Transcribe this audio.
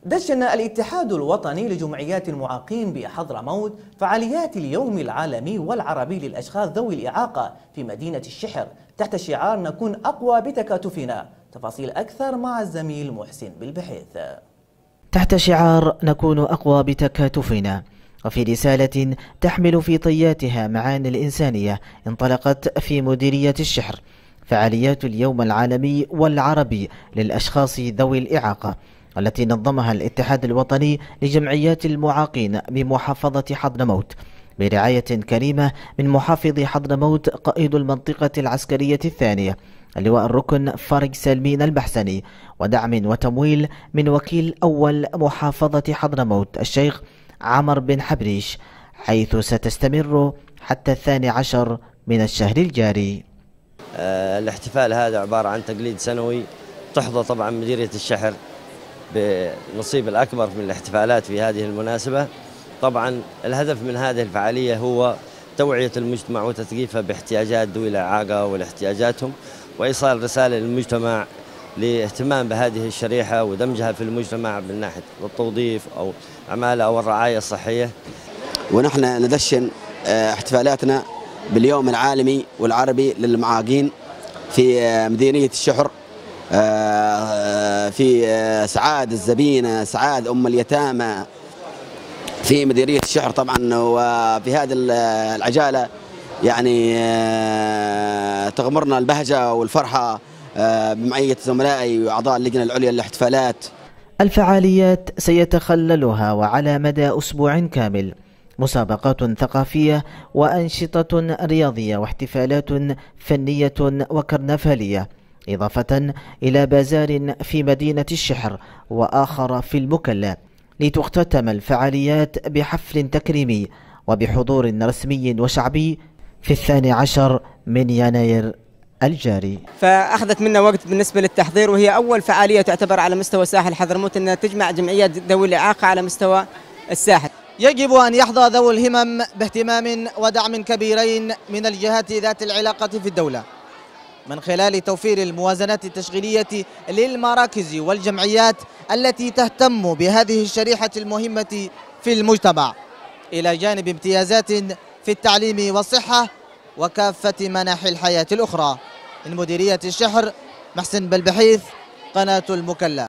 دشن الاتحاد الوطني لجمعيات المعاقين بحضرموت فعاليات اليوم العالمي والعربي للأشخاص ذوي الإعاقة في مدينة الشحر تحت شعار نكون أقوى بتكاتفنا. تفاصيل أكثر مع الزميل محسن بالبحيث. تحت شعار نكون أقوى بتكاتفنا، وفي رسالة تحمل في طياتها معاني الإنسانية، انطلقت في مديرية الشحر فعاليات اليوم العالمي والعربي للأشخاص ذوي الإعاقة، التي نظمها الاتحاد الوطني لجمعيات المعاقين بمحافظة حضرموت برعاية كريمة من محافظ حضرموت قائد المنطقة العسكرية الثانية اللواء الركن فرج سلمين البحسني، ودعم وتمويل من وكيل أول محافظة حضرموت الشيخ عمر بن حبريش، حيث ستستمر حتى 12 من الشهر الجاري. الاحتفال هذا عبارة عن تقليد سنوي تحظى طبعا مديرية الشحر بالنصيب الأكبر من الاحتفالات في هذه المناسبة. طبعا الهدف من هذه الفعالية هو توعية المجتمع وتثقيفه باحتياجات ذوي الإعاقة والاحتياجاتهم، وإيصال رسالة للمجتمع لاهتمام بهذه الشريحة ودمجها في المجتمع من ناحية التوظيف أو أعمال أو الرعاية الصحية. ونحن ندشن احتفالاتنا باليوم العالمي والعربي للمعاقين في مديرية الشحر، في سعاد الزبينة، سعاد أم اليتامى في مديرية الشحر طبعا. وفي هذه العجالة يعني تغمرنا البهجة والفرحة بمعية زملائي وأعضاء اللجنة العليا للاحتفالات. الفعاليات سيتخللها وعلى مدى أسبوع كامل مسابقات ثقافية وأنشطة رياضية واحتفالات فنية وكرنفالية، إضافة إلى بازار في مدينة الشحر وآخر في المكلا، لتختتم الفعاليات بحفل تكريمي وبحضور رسمي وشعبي في 12 من يناير الجاري. فأخذت منا وقت بالنسبة للتحضير، وهي أول فعالية تعتبر على مستوى ساحل حضرموت أنها تجمع جمعيات ذوي الإعاقة على مستوى الساحل. يجب أن يحظى ذوي الهمم باهتمام ودعم كبيرين من الجهات ذات العلاقة في الدولة من خلال توفير الموازنات التشغيلية للمراكز والجمعيات التي تهتم بهذه الشريحة المهمة في المجتمع، إلى جانب امتيازات في التعليم والصحة وكافة مناحي الحياة الأخرى. من مديرية الشحر محسن بالبحيث، قناة المكلا.